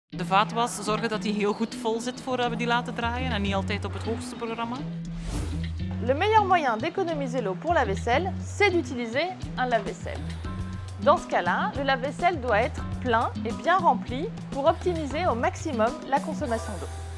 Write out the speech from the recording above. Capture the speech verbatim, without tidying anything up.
De vaatwas, zorgen dat die heel goed vol zit voordat we die laten draaien en niet altijd op het hoogste programma. Le meilleur moyen d'économiser l'eau pour la vaisselle, c'est d'utiliser un lave-vaisselle. Dans ce cas-là, le lave-vaisselle doit être plein et bien rempli pour optimiser au maximum la consommation d'eau.